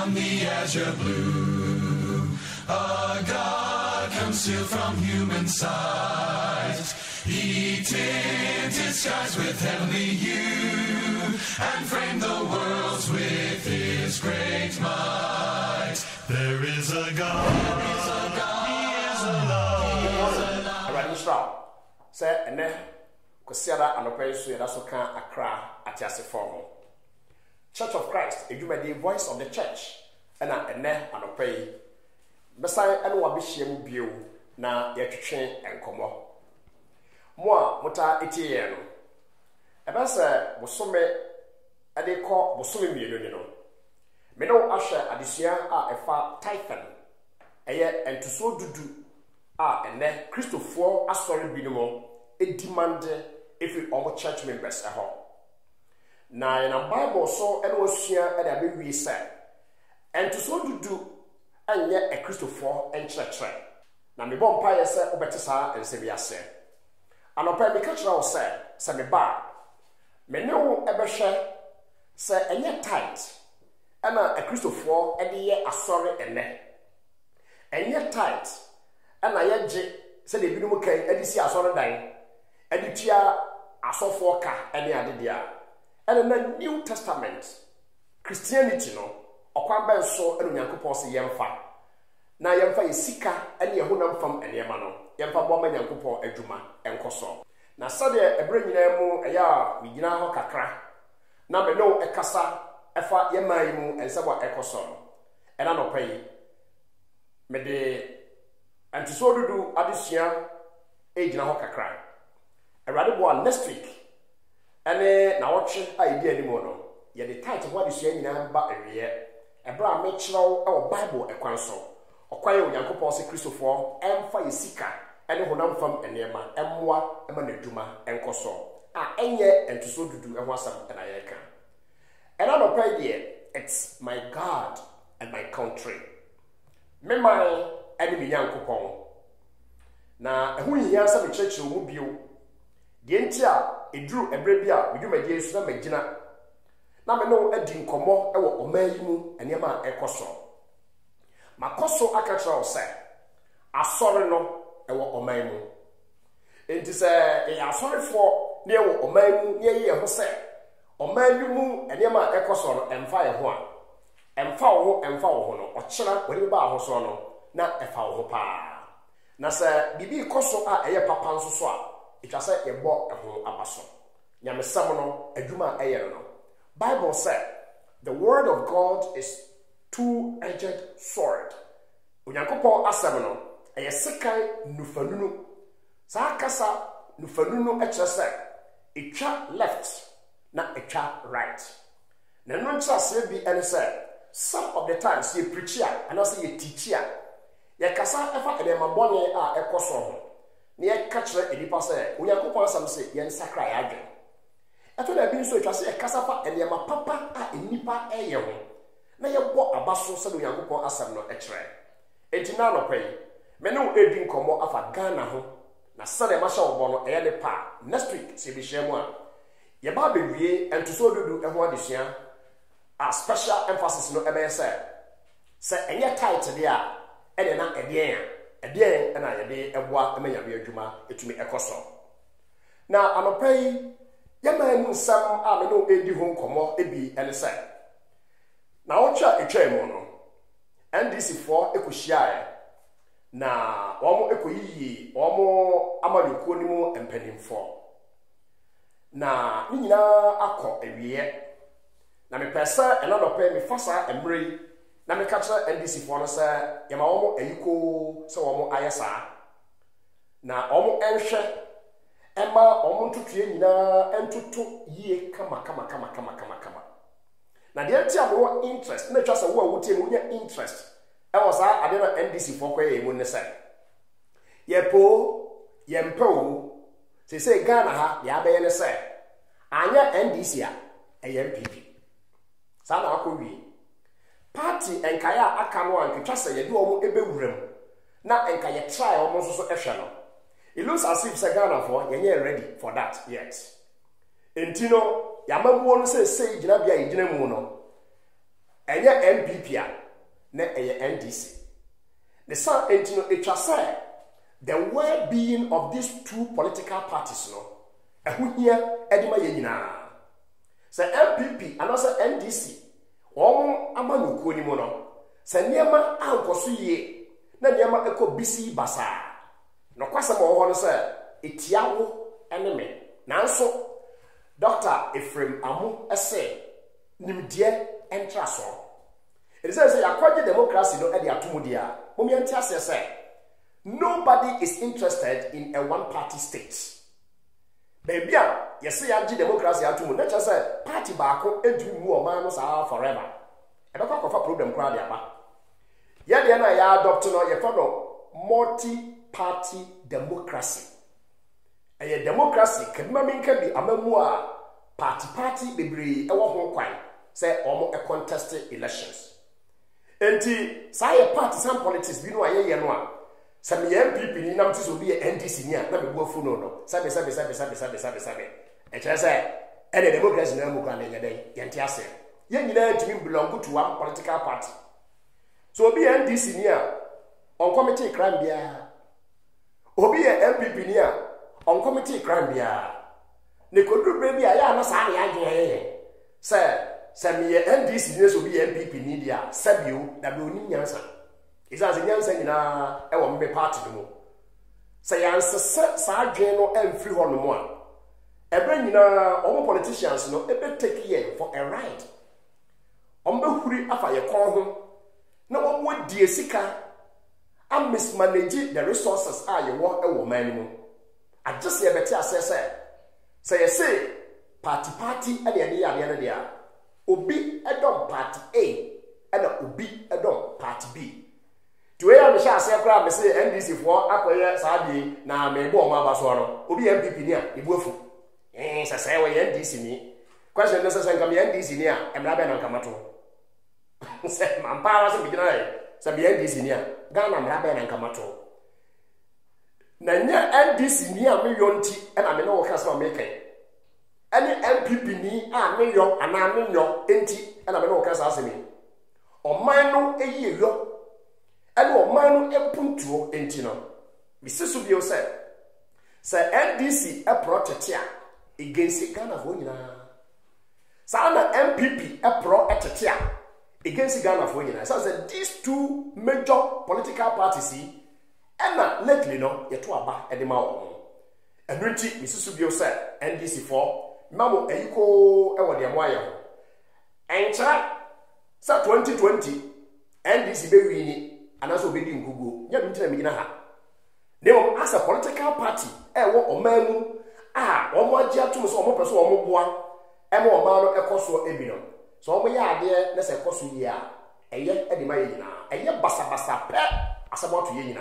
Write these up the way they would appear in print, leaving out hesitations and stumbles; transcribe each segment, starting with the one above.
beyond the azure blue. A God concealed from human sight. He tinted skies with heavenly hue and framed the worlds with his great might. There is a God. He is love. Say, and then, Kosiada and Operation, that's what can Accra at Yasiform. Church of Christ, if you may the voice of the church, and then and obey. Beside and what Bisham View, now yet train and come up. Moi, Mota Etienne. About say, Bosome, and they call Bosome Millennium. Meno Asher Addition are a far Titan, a year and to so do. And then Christopher Astori Binimo, it demanded if we all church members at home. Now, in a Bible, so and was here at a baby said, and to so do, and yet a Christopher and church. Now, me bomb pie said, Obetisa and Sevilla said, and a private cultural said, Sammy Bar. Me know ever share, say, and yet tight, and a Christopher and the year Astori and ne. And yet tight. And I yet said the Binuka, and you see a sort of dying, and you tear a soft walker, and the other dear. And in the New Testament, Christianity, no, or Quamban so, and Yankupos Yamfa. Now Yamfa is Sika, and Yahunam from and Yamano, Yamfa Woman Yankupo, a Juma, and Coso. Now, Sadia, a bring them a yard, we now Kakra. Now, me know a Casa, a fat Yamaimu, and Sawa Ecoson, and I don't pay. Me de. And to so do addition age na hokakra. A rather one next week. And now watching idea anymore. No. Yet the title of what is saying in a year. A bra make sure our Bible a council. Or quiet with Yanko Posse Christopher, and Fire Sika, and Honam from and Yama, and Moa, and Maneduma, and Coso. And yet, and to so do a wasam and Ayaka. And I don't pay it's my God and my country. Memory. Enemy Yankupon. Now, who here some church will be you. The entire it drew a brabia with you, my dear son, Medina. Now, I know a din como, or Omayimu, and Yama Ecoso. Macoso Akatra said, I saw no, or Omayimu. It is a sorry for near Omayimu, near ye, who said, Omayimu, and Yama Ecoso, and fire one, and foul, or chilla, when you bar Hosono. Na efa ho pa na se bibi koso a eye papa nso so a it was say ye bo ho abaso nyamesam no adwuma eye no Bible said the word of God is two-edged sword onyankopon asem no eye sekai nufanunu sa kasa nufanunu e kire se etwa left na etwa right na no ntra se bi ene se some of the times you preach here and also you teach here. Ye kasa efa edema bone a ekoso ho na ye ka kire edipa se onyankopon asam se ye nsakra ya adwen eto na bi nso etwa se ye kasa fa edema papa a enipa eye ho na ye bo abaso se onyankopon asam no e kire entina no pai me no edi nkomo afa Ghana ho na sade ma sha obo no eye de pa next week se bi shemu a ye ba bewie ento so dudu eho adesua a special emphasis no ebe se enye title dia and na edien na yede eboa emanyame adwuma etumi ekoso na anopai yama mu nsam a me no edi ho nkomo ebi ene se na ocha etwam no NDC4 ekohia na omo ekoyiyi omo amaluko ni mu empanimfo na ni nyina akọ ewie na me pesa enanopai me fasa emrei na me catch NDC4 no say yama omo ayiko se omo ayesa na omo enhwe ema omo ntutue nyina entutu yie kama na de enti abo interest na twa se wo awutie mu nya interest e was ade na NDC4 kwa ye mu ne say yepo yempo se Ghana ha ya be ne say anya NDC a MPP sa na akọwi party enkaya aka no anketwa se ye de omo ebewuram na enkaya try omo so ehwe no it looks as if Ghana for ye ready for that yet entino yamamuo no se gina bia ye gina mu no ɛnyɛ MPP a na ɛyɛ NDC. The sun entino etwa say the well-being of these two political parties no ɛho hia ɛdima yɛ nyinaa. Sɛ MPP anasa NDC wɔn ama no kuo ni mu no sɛ nneɛma ankɔso yie na nneɛma ɛkɔ bisi basa no kwasɛm wɔ hɔ no sɛ etiawo ɛne me nanso Dr. Ephraim Amu ɛsɛ nimdeɛ ɛntra so it is say yakwaje democracy no ɛde atomo dia momianti ase sɛ nobody is interested in a one party state. Baby yesi yaji democracy atomo na kyerɛ sɛ party baako edu mu o man no saa forever ɛbɛkɔ akɔfa problem kra de aba yɛ de na ya adopt no yɛ fa no multi party democracy. A democracy kadima minka bi amamu a party bebree ɛwɔ ho kwan sɛ ɔmo a contest elections. Enti saa yɛ partisan politics bi no ayɛ no a sɛ me MPP ni nam tiso bi yɛ NDC ni a na me bu afu no sabe ɛkyerɛ sɛ ɛne democracy na mu kwan na yɛdɛn yɛnte ase yɛn nyinaa tumi belong to one political party. So obi yɛ NDC ni a on committee crime bia obi yɛ MPP ni a on committee crime bia ne kodru bi a ya na saa ne agye sɛ me NDC ni so bi MPP ni dia sabio da bi oni nyansa isa se nyansa nyina e wo mbe party no mu sɛ yanse saa adwen no amfiri hɔ no mu a ebe nyina omo politicians no ebe take ye for a ride ombe huri afa ye kon ho na wo die sika am mismanage the resources a ye wo e wo man mu agese ye beti asese sɛ ye say party ade ade ya no dia obi edom party A and obi edom party B. To where me sha say kra me say NDC for akoye saadi na me bo ma ba so no obi MPP ni a ebu afu say we NDC ni question no say nka me NDC ni a emra be na nka mato say man pa say bigina say be NDC ni a Ghana mra be na nka mato na nya NDC ni a me yonti e na me no wo ka say o me kai any MPP ni a me yo ana me yo enti e na me no wo ka say asemi oman no eyi yo and o man no empuntuo enti no misisu bio say NDC e protect ya against Ghana for nyina sa na MPP e pro etete ya against Ghana for nyina so say these two major political parties and lately no ye to aba e de ma wo enunti misisu bio say NDC for mamo eyiko e wo de mo aye ho encha sa 2020 NDC be wini anaso obedi nkugo nya bi ntira migina ha dem as a political party e wo omamu a omo agi atum so omo peso omo boa e ma oma no ekoso ebi no so omo ya ade na se ekoso yi a eye e de ma ye nyina eye basa pe asamo to ye nyina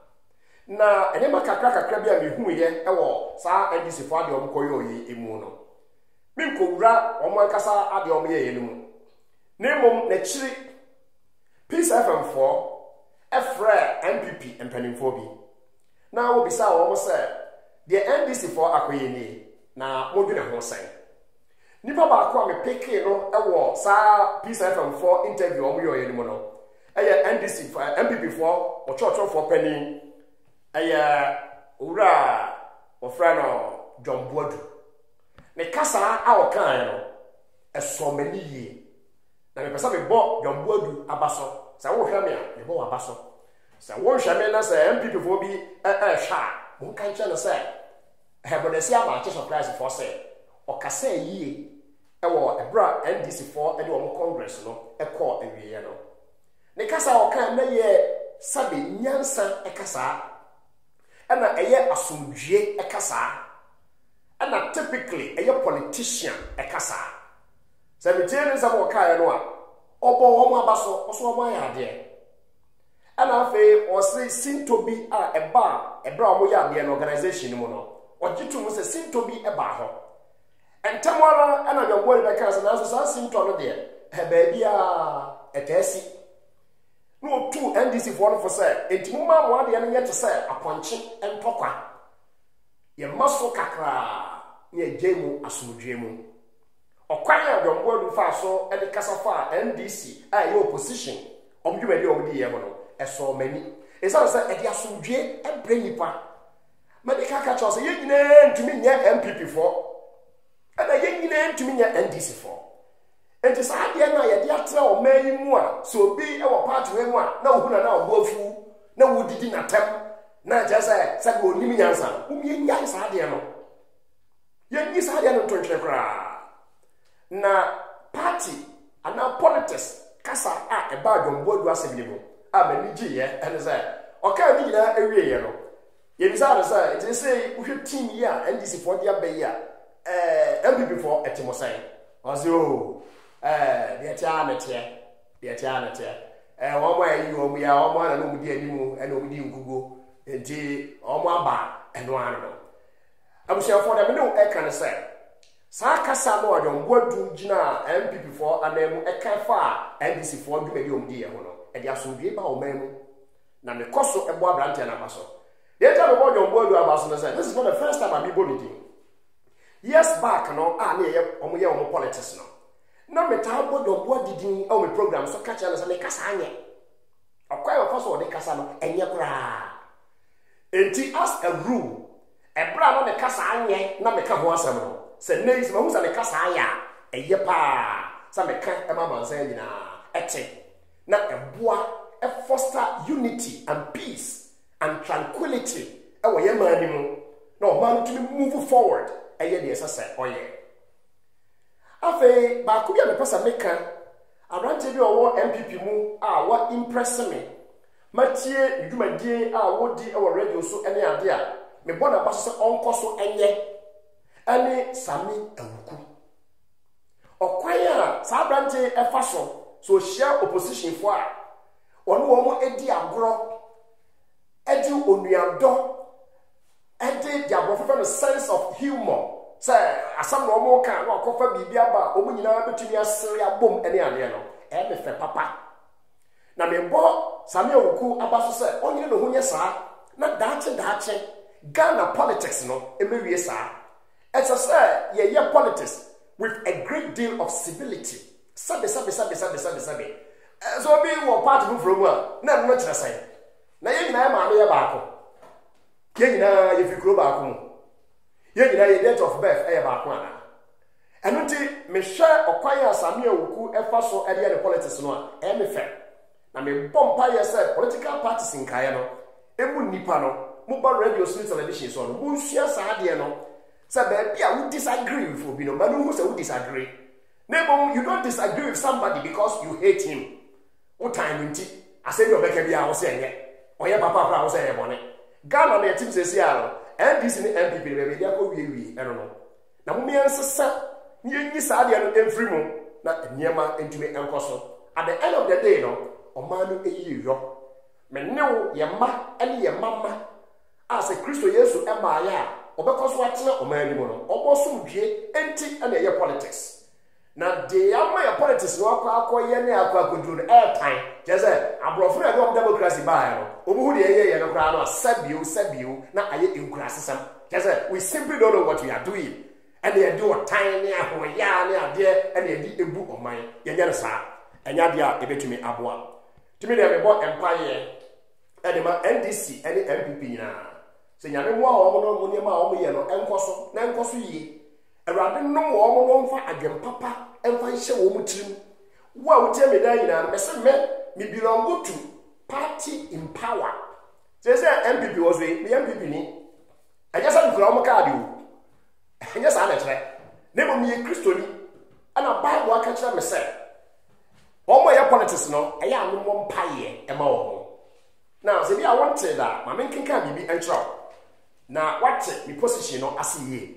na ene makakra bi a mehu ye e wo sa NDC fo ade omo koyo yi emu no min ko wura omo akasa ade omo ye ye mu nemom na chiri Peace FM 4 Efra MPP mpanimfo bi na wo bisa wo mo say the NDC for akoye ni na modwene ho sen nipa ba ko me peke no ewo sa Peace FM 4 interview o mo yo mu no eye NDC for MPP for o church for penny eye ura o fra no John Boadu ne kasa a o kan no eso mani yi na me pesa me bo John Boadu abaso sa wo hwame a me bo abaso sa wo hwame na sa MPP for bi hwa mo kan che no say hebodesi ama che surprise for say o kasa yi e wo ebra NDC for e wo congress no e call ewiye no ne kasa o kan na ye sabe nyansa e kasa ana eye asomdwie e kasa ana typically eye politician e kasa sa me tie ne sa wo kan no a obo wo mo abaso oso mo ya de ana fe o se sintobi a ebra mo ya de no organization mo no ogitu mo se sintobi e ba ho entamara ana de wo be kan na so sa sinto no de e ba bia etesi no tu NDC for no say entimu ma mo de no yete say aponche entokwa ye maso kakra ye jemu asomdwe mu okwan a Adwomboadu fa so e de kasa fa NDC a ye opposition omdwumadi omdi ye ho no eso mani esa so e de asomdwe e bre nipa medical catch say ye nyina ntumi nya MPP for and ye nyina ntumi nya NDC for enti sa de na ye de atra o man yi mu a so bi e wo party we mu a na wo na oboafu na wo didi na tem na jasa say wo nimi nyansa umi nya sa de no ye nyi sa de no tontre kra na party ana politics kasa a e ba Adwomboadu asebile mu a mani giye ene say oka ni nyina awie ye no ye bisa na say it say wo hwe team ye a NDC for dia be ye a MPP for etimosan ozo de tia na tie wo mo ayi wo mu ya wo mo na no mu di animu ene o mu di ngugo enti o mo aba eno ano abusia for dem no e kan say sa kasa no Adwomboadu gina MPP for anemu e kan fa NDC for dwumadi o mu di ye ho no e de asomdwe ba o manu na me koso ebo abrante na baso ye tell me Adwomboadu abaso no say this is not the first time I be bonity years back no na ye omo politics no na me ta Adwomboadu din o me program so catch na say me kasa anye akwai of so de kasa no enye kura enti as a rule ebra no me kasa anye na me ka ho asem no say next ma hu say me kasa aya eye pa say me ka e ma mansan nyina ete na eboa e foster unity and peace and tranquility e wo ye mani mu na o man to move forward eye de esa say oye afi ba ku bia me pesa meka abrante bi owo MPP mu a wa impress me matie dwumadie a wodi e wo radio so ene ade a me bona ba so onko so enye ane Sami Awuku okwaya sa abrante e fa so share opposition for a ono wo mo edi agro edi onuado edi diabofo no sense of humor say asam no mo kan no akofa bibia ba omu nyina betumi asere abom ene ade no e me fe papa na me bo Sami Awuku abaso say onyine no hunye saa na dache Ghana politics no emewie saa it's a say ye politics with a great deal of civility sabe so be wo part from na no kire say na ye nyina ma no ye baako ye nyina ye fikro baako mu ye nyina ye date of birth e baako ana eno nti me hwe okwaya Sami Awuku e fa so e de politics no a e me fe na me bompa ye say political parties in kaya no emu nipa no mobile radio street television so no mu hia saa de no say be bia we disagree with obi no man who say we disagree neighbor you don't disagree with somebody because you hate him what time nti asem yo beka bia wo say enye oye papa pra wo say e bone Ghana na team say sia NDC ni MPP be dia ko wie eno no na mo me nsesa nyi saa de no emfiri mu na niema entumi enkoso at the end of the day no o man no eyi yo me new ye ma ene ye mama as a Kristo Yesu e ma ya obekoso atena o man ni mo no oboso dwe enti ene ye politics na de ama ya politics no akoye ne akodu no airtime jeze abrofo na dem democracy ba no obuhu de ye no kra no sabio na aye enkurase sam jeze we simply don't know what we are doing and they do a tiny ahoya ne ade and they di ebu oman ye nya sa enya de a ebetumi aboa timi de me bo empire e de ma NDC and MPP nyina se nyame mo a omo no mo ne ma omo ye no enkoso yi awrade no mo omo no mfa adwem papa emfa nhye wo mu tirim wo a wotie me dan nyina mese me belong to party in power say MPP was me MPP ni anya sa nkura omo card o anya sa na kire ne mo me Kristoni ana Bible aka kire me say omo ya politics no aya anu mo mpaye ema wo now say I wanted that ma men kinka bibi entra na what me position no asiye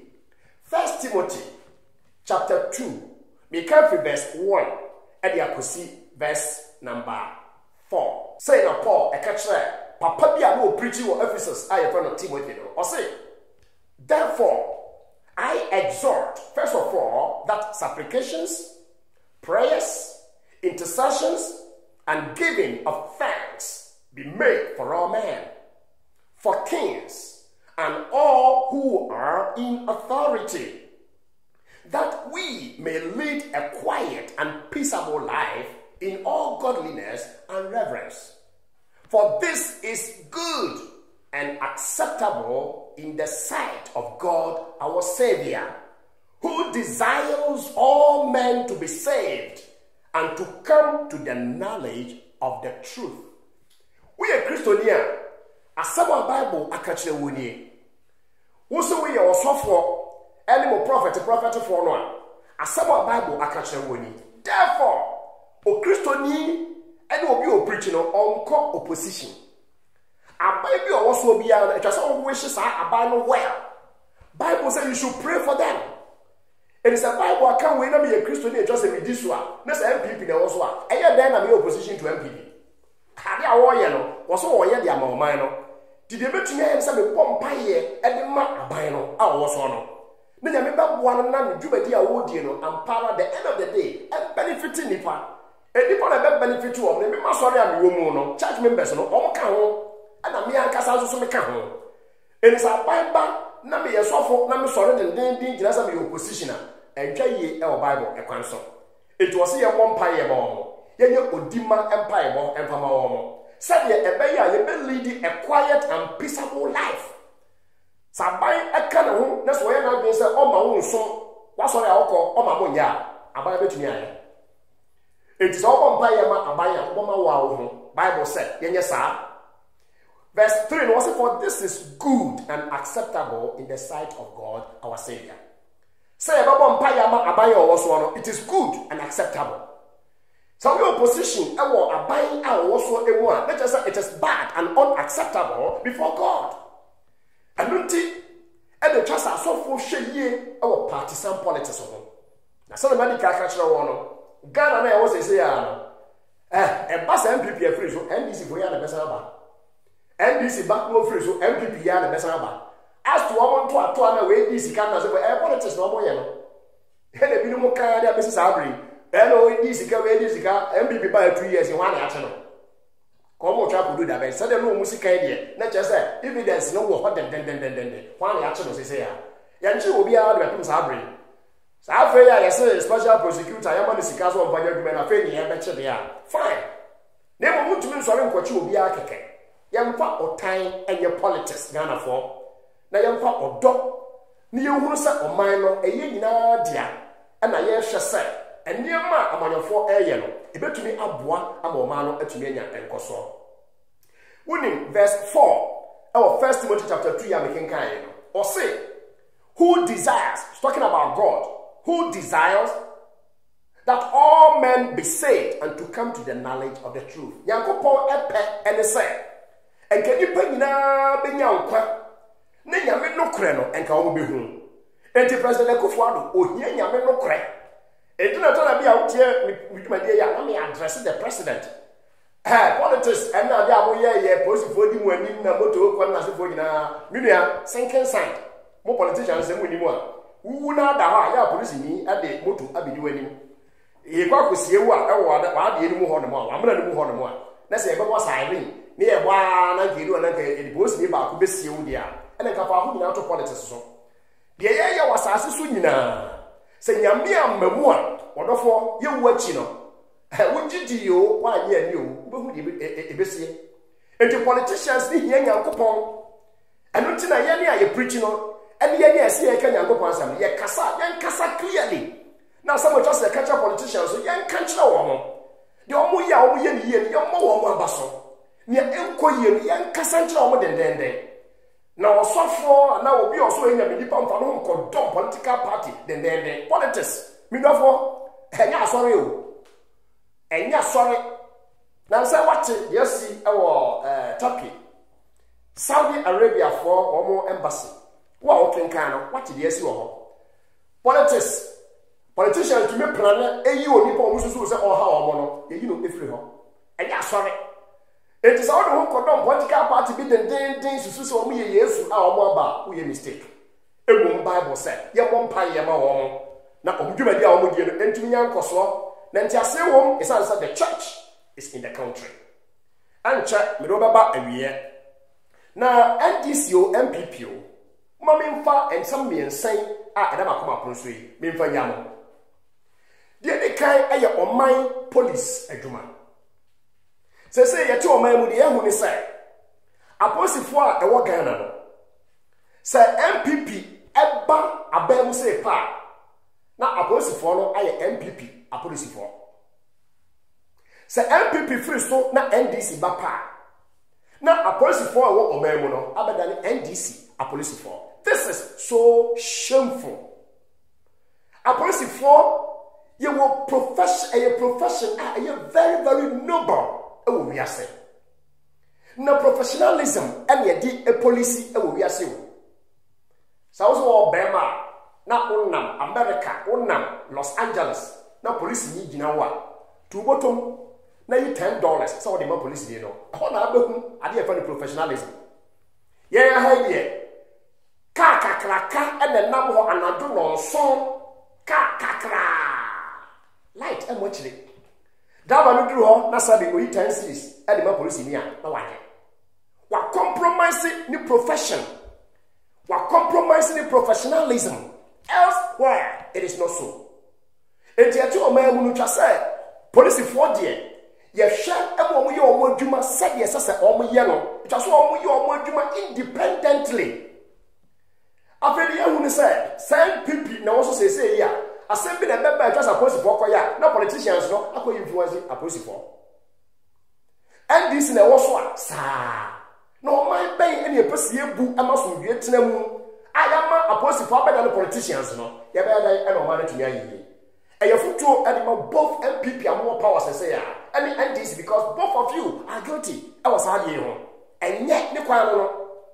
1 Timothy chapter 2 me come from verse 1 and the akosi verse number 4 say na Paul e ka kire papa bia no preaching wo Ephesus I friend of Timothy no or say therefore I exhort first of all that supplications, prayers, intercessions and giving of thanks be made for all men, for kings and all who are in authority, that we may lead a quiet and peaceable life in all godliness and reverence. For this is good and acceptable in the sight of God our Savior, who desires all men to be saved and to come to the knowledge of the truth. We are Christians. As some Bible akachire woni. Wo so we are osofo any prophet for no. As some Bible akachire woni. Therefore, o Christoni and obi o preaching on opposition. Abai bi o so bia na etwa so wish sa abai no well. Bible says you should pray for them. It is a Bible I can't wait na me a Christoni just say me this one. Na say MPP na wo so a. Eye den na me opposition to MPP. Hade a wo ye no, wo so wo ye dia ma oman no. Did you bet me and say me pompaye e de ma aban no a wo so no. Na nya me ba boa no na me dwubadi a wo die no ampara the end of the day and benefiting nipa. E nipa na be benefit wo me ma sori a me wo mu no. Church members no o ka ho. Ana me ankasa so me ka ho. It is a Bible na me yesofo na me sori den gina sa me opposition a entwa ye e o Bible e kwan so. It was ye pompaye mo. Ye odima empire mo empama wo. Said ye ebeya ye be lead a quiet and peaceable life. Sabai eka ho na so ye na be say o ma wo nso wa so ya okọ o ma mo nya abai betumi aye. It is all empire ma abai ya wo ma wa ho. Bible said ye sa. Verse 3 was it, for this is good and acceptable in the sight of God our Savior. Say about empire ma abai o so no, it is good and acceptable. So your position abide also let us say it is bad and unacceptable before God. And the trust are so full share our partisan politics. Now somebody can catch one. Ghana na was say a bus MPP free so NDC for ya the best number. NDC back no free so MPP ya the best number. As to one to na we NDC can say politics no more no. He be no kan dia business abri. Hello, this is MPP by 2 years in one channel. Come on, try to do that. But suddenly, no music idea. Not just evidence, no what then. One channel say, Yanchi will be out of the Sabri. So I feel I say special prosecutor, I am on the Sikazo of Bayagman, I feel you have they are. Fine. Never want to mean sorry what you will be a keke. Young part or time and your politics, Ghana for. Now, young part or dog. Near Wusa or minor, a year dear. And I hear she say. And near ma amanyofo eyeno ebetumi aboa amomano atumi anya enkoso. Winning verse 4 our 1 Timothy chapter 2 ya mekenkan no. Or say who desires, talking about God, who desires that all men be saved and to come to the knowledge of the truth. Yankopon epe ene say enka nipa nyina benya nkwa na nyame nokre no enka wo be hu. Enti President Akufo-Addo ohia nyame nokre. It did not be out here with my dear. Let me address the president. Politics and now they are here, posting for him when you motor, one as for you sinking side. More politicians than we more. Who now the high police me at the motor, I be doing. He got to see what I did more on the more. I'm going to move on the more. Let's say, what was I mean? Near one, I can do another post me about to be sealed there. And a couple of out of politics. So, the area was as soon now. Say Yamia Memua, wonderful, you watching. Would you why ye knew who the and the politicians need young coupon. And until I preaching on, and yet see I can go upon some young Casa clearly. Now, some just a catch up politicians, so young country woman. The Omuya, young more basso. Near Enquire, young Cassandra than day. Now, so far, now will be also in a minipum for home called Dumb Political Party, then politics. Me therefore, and ya sorry. And ya sorry. Now, say what yes, see our Turkey, Saudi Arabia for or more embassy. What can what did you see? Politics, politicians to me plan a you people who say, oh, how mono, you know, if you know. And ya sorry. It is all the whole condom political party be the things to so me yes our mobile we mistake. A Bible said, ye won't pay your mom. Now, Omjuma dia Omudi and to me Yankoso, Nantia say home is answered the church is in the country. And check me over a year. Now, NDCO MPPO, ma memfa ensam miensan a eda makoma ponso yi memfa nyamo de kan aye oman police adwuma se yete oman mu de ehu ni sai aposifo a ewo Ghana no se MPP eba abam se pa na aposifo no aye MPP aposifo se MPP free so na NDC ba pa na aposifo a wo oman mu no abeda ni NDC aposifo. This is so shameful. Aposifo you will profession a very very noble e wo wiase. Na professionalism and ye a policy e wo wiase wo. Sa wo bema na unam America, unam Los Angeles, na police ni gina wa. Tu bottom na yi $10 so the police dey no. Ho na abehu ade e fa ni professionalism. Ye ya ha ye kakraka and nam ho anado no so kakra light e mo chire daba no duru ho na sabi oyi 10 series e de ma police ni a na waje wa compromise ni profession wa compromise ni professionalism elsewhere it is not so enti o ma mu no twa say police for de ye hwe e mo ye o mo adwuma said ye sese o mo ye no twa so o mo ye o mo adwuma independently. After the year, say, send people now also say, yeah, assembly the member just a policy for ya, no politicians, no, I could influence a policy for. And this in a also, sir, no, my pay any person book, I must get to them. I am a policy for better than politicians, no, you better I don't manage to me. And your future animal, both MPP are more powers, and say, and NDC because both of you are guilty. I was hard here, and yet, the choir.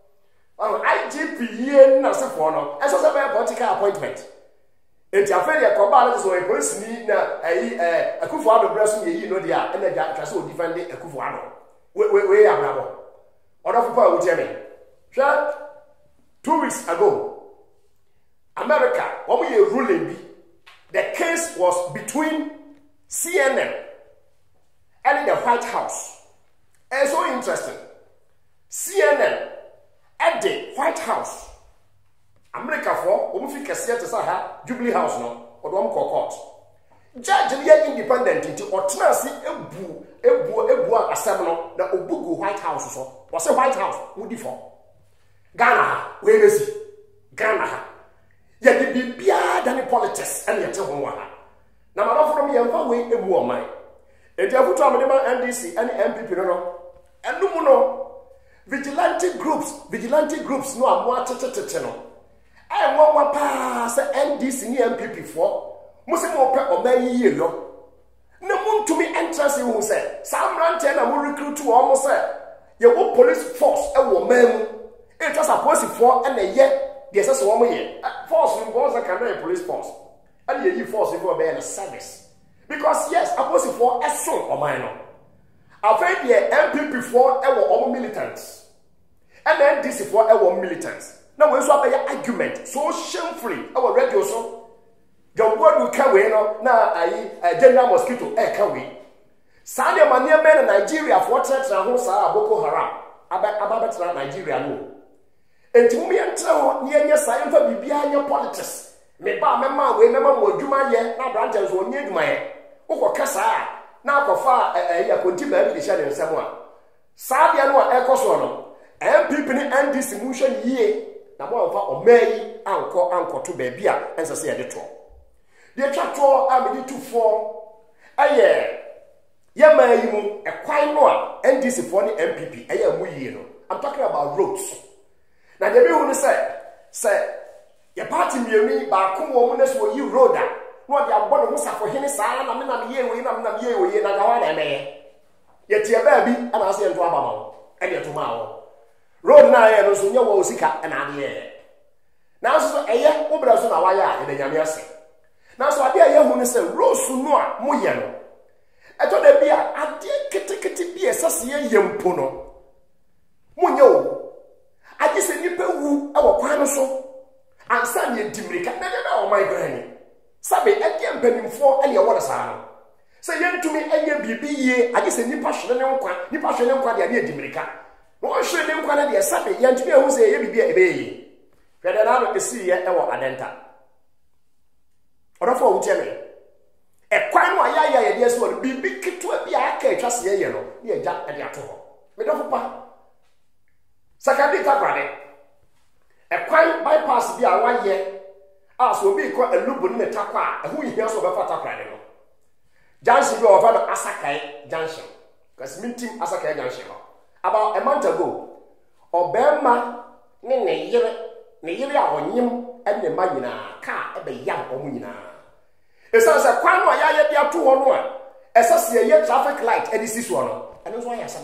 IGP here na se for no eso se be political appointment enti afere ya koba na so e police ni na Akufo Addo breso ye yi no dia e na ja twa se o defend Akufo Addo we ya brabo order for power tell me 2 weeks ago America what we ruling be the case was between CNN and the White House. It's so interesting. CNN at the White House, America for Omufika Theatre Saha, Jubilee House no, or Dom Court. Judge the independent into Otnasi Ebu Assembly, the Obugu White House so. Was a White House, would for Ghana, where is he? Ghana. Yet the Bia than politics and yet one. Now, my from me and way a woman. If you have put on NDC and MPP, no, and no more. Vigilante groups no amwa tete no I want pass NDC ni MPP for musi mo pe o man yi yo na muntu mi entrance who say some ranten na mo recruit to almost say ye wo police force e wo man mu it was supposed for and ye the say so mo ye force no go say can police force and ye force for be na service because yes supposed for eso o man no after the MPP for our militants and then this is for our militants. Now we swap your argument so shamefully our radio so your word will carry no na general mosquito carry. Sunday mania men in Nigeria for church na ho sa Boko Haram aba Nigeria no. Enti me entra ne nya sai mfa bibia nya politics. Me ba mema we mema mo adwuma ye na branches wo nya adwuma ye. Ukokasa na akofa ya konti ba bi de sha de nsem a sadia no a ekoso no MPP ni NDC mu hwe yie na mo amfa omayi anko to ba bia ense se ye de to de twato amedi to for aye ye mayi mu ekwan no a NDC for ni MPP aye mu yie no. I'm talking about roads. Na de bi hu ni say ye party miemi ba ko wo mu na so yi road a no de abɔ no musafo hene saa na me na ye we na me na ye we na gawa na me ye tie ba bi ana ase ento aba ma e de to ma wo road na ye no so nya wo sika na ade ye na so eye obra so na wa ya e de nyame ase na so ade ye hu ni se road su no a mo ye no eto de bi a ade ketekete bi esase ye yempo no mo nya wo ade se nipa wu e wo kwan no so ansa ne dimirika na de na o my granny sabe ade mpanimfo ene wo saa no se yentumi enye bibi ye ade se nipa hwene ne nkwa de ade dimirika no hwene ne nkwa na de sabe yentumi ehu se ye bibi ebe ye Federal esi ye ewo adenta. Orofo wo tieme. Ekwan no ayaya ye de so bibi ketua bi aka etwase ye no, ne eja e de ato ho. Me do pa. Sakandi tabrade. Ekwan bypass bi a waye so obi ko elubu ne takwa ehu hia so be fa takrade no. Junction bi over no Asakai Junction. Because mintim Asakai Junction. About a month ago, Obama ne yere a onyim and the man car ebe yam omunyina. Esa se kwan no ya ye dia to ho no a esa se ye traffic light e disi so no. Eno so ya sam.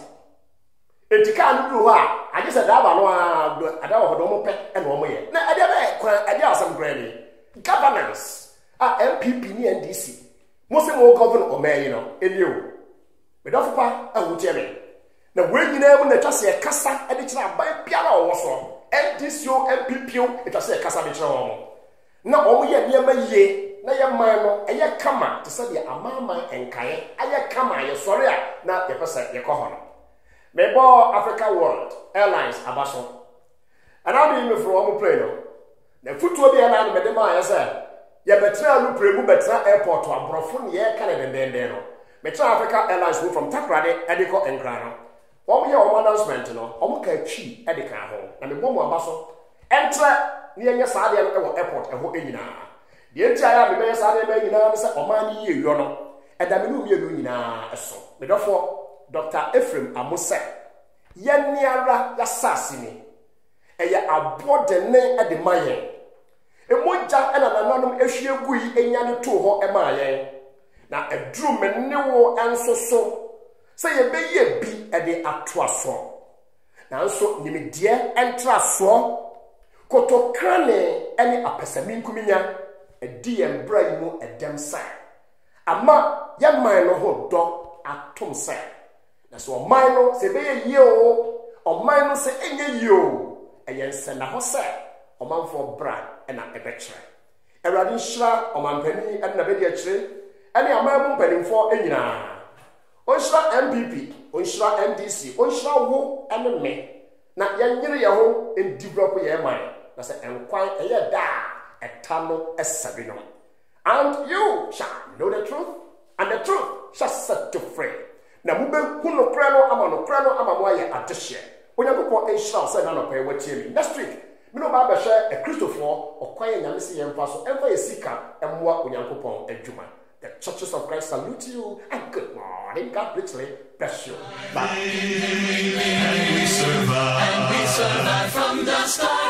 Etika no do ho a age se daba no a ada ho do mo pe e no mo ye. Na ade be kwan ade asam grani. Governance MPP ni NDC. Most more govern omen no elio. Me do fa ahutie me. Na we nyina mu na twase e kasa e de kira aban biara wo so. NDC MPP e twase e kasa de kira wo. Na omo ye niam yie na ye man no e ye kama to say de amama enkae aye kama ye sori a na ye pese ye ko ho no. Me bo Africa World Airlines abaso. Ana bi me fro omo plane no. Na futuo bi na me de ma ye say ye betra lu premu betra airport abrofo ne ye ka ne den no. Metra Africa Airlines move from Takrade ediko Enkra no. One year announcement no, omo ka chi edika ho. Na me bomo abaso. Entra ne ye saade no e wo airport e ho enyina. De entia ya me be saade be nyina no se oman ni ye yo no. Eda me no mienu nyina eso. Me dofo Dr. Ephraim Amose. Ye niara ya sasini. Eye abode ne ede mayen. Emoja ena nananom ehwie gui enya ne to ho ema yen. Na edru me wo ensoso se ye beye bi ede atoaso na nso nimedie entraso kotokrane ene apesami nkuminya edi embra yimu edem sa ama ye man no ho do atom sa na so man no se beye yie o man no se enye yie o eyense na ho sa omanfo bra ena ebekire erade nhira omanpani ena be de akire ene amamu mpanimfo enyina onshira MPP onshira NDC onshira wo ene me na yanyire ye ho en develop ye man na se enkwan eye da etano esabi no and you shall know the truth and the truth shall set you free na mube hunu krano ama mo aye adehye onyakopo enshira se na no pe watie mi next week me no ba be hwe a Christopher okwan nyamese ye mfa so emfa ye sika emwa onyankopon adwuma. The Churches of Christ salute you and good morning. God richly bless you. Bye. And we survive from the start.